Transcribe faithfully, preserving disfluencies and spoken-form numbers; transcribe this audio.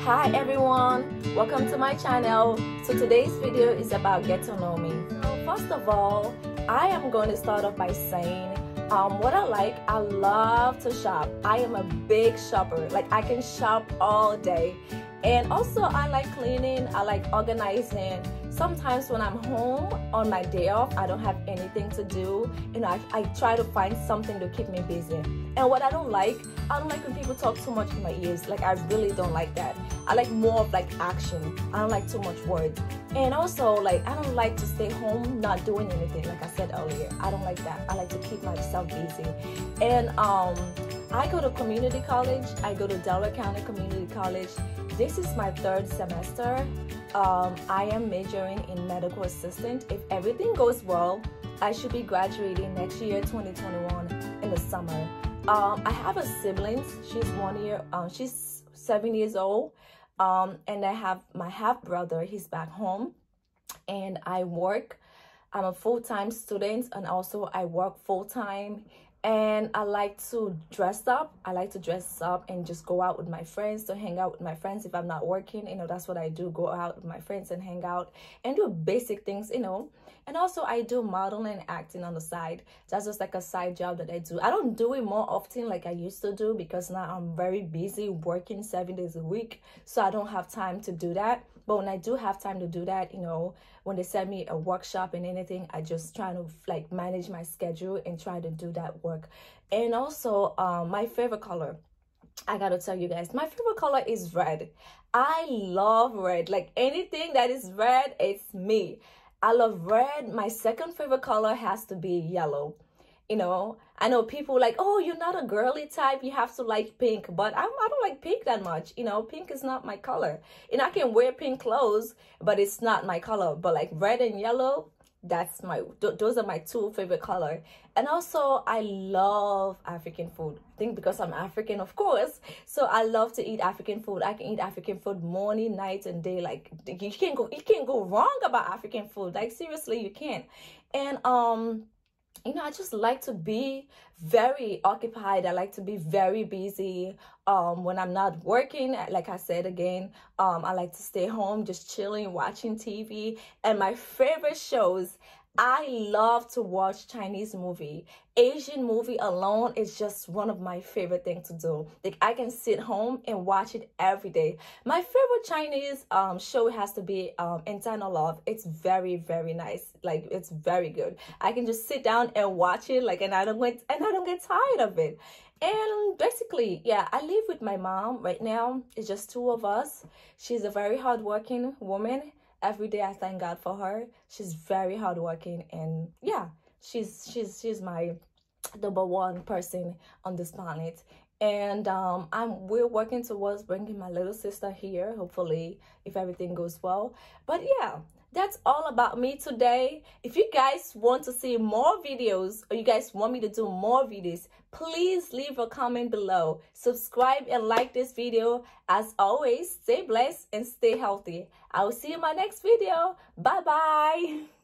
Hi everyone, welcome to my channel. So today's video is about get to know me. So first of all, I am going to start off by saying um, what I like. I love to shop. I am a big shopper. Like I can shop all day. And also I like cleaning, I like organizing. Sometimes when I'm home on my day off, I don't have anything to do, you know, I, I try to find something to keep me busy. And what I don't like, I don't like when people talk too much in my ears. Like I really don't like that. I like more of like action. I don't like too much words. And also like I don't like to stay home not doing anything. Like I said earlier, I don't like that. I like to keep myself busy. And um, I go to community college. I go to Delaware County Community College. This is my third semester. Um, I am majoring in medical assistant. If everything goes well, I should be graduating next year, twenty twenty-one, in the summer. Um, I have a sibling. She's one year. Um, she's seven years old, um, and I have my half brother. He's back home, and I work. I'm a full-time student, and also I work full-time. And I like to dress up. I like to dress up and just go out with my friends, to hang out with my friends. If I'm not working, you know, that's what I do. Go out with my friends and hang out and do basic things, you know. And also I do modeling and acting on the side. That's just like a side job that I do. I don't do it more often like I used to do because now I'm very busy working seven days a week. So I don't have time to do that. But when I do have time to do that, you know, when they send me a workshop and anything, I just try to like manage my schedule and try to do that work. And also um, my favorite color, I gotta tell you guys, my favorite color is red. I love red. Like anything that is red, it's me. I love red. My second favorite color has to be yellow. You know, I know people like, oh, you're not a girly type, you have to like pink, but I'm, I don't like pink that much. You know, pink is not my color. And I can wear pink clothes, but it's not my color. But like red and yellow, that's my, th those are my two favorite color. And also I love African food. I think because I'm African, of course. So I love to eat African food. I can eat African food morning, night, and day. Like you can't go, you can't go wrong about African food. Like seriously, you can't. And um, you know, I just like to be very occupied. I like to be very busy. Um, when I'm not working, like I said again, um, I like to stay home, just chilling, watching T V. And my favorite shows, I love to watch Chinese movie. Asian movie alone is just one of my favorite things to do. Like I can sit home and watch it every day. My favorite Chinese um show has to be um Internal Love. It's very, very nice. Like it's very good. I can just sit down and watch it, like, and I don't get and I don't get tired of it. And basically, yeah, I live with my mom right now. It's just two of us. She's a very hardworking woman. Every day I thank God for her. She's very hardworking, and yeah, she's she's she's my number one person on this planet. And um, I'm we're working towards bringing my little sister here, hopefully, if everything goes well. But yeah, that's all about me today. If you guys want to see more videos, or you guys want me to do more videos, please leave a comment below. Subscribe and like this video. As always, stay blessed and stay healthy. I will see you in my next video. Bye bye.